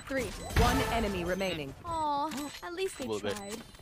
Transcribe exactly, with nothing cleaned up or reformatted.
three. One enemy remaining. Aw, at least they A little bit. tried.